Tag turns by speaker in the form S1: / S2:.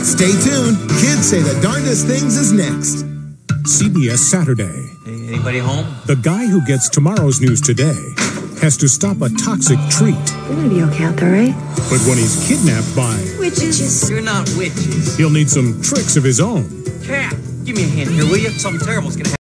S1: Stay tuned. Kids Say the Darndest Things is next.
S2: CBS Saturday.
S3: Hey, anybody home?
S2: The guy who gets tomorrow's news today has to stop a toxic treat.
S4: You're gonna be okay out there, right?
S2: But when he's kidnapped by
S4: Witches.
S3: You're not witches.
S2: he'll need some tricks of his own.
S3: Cat, give me a hand here, will you? Something terrible's gonna happen.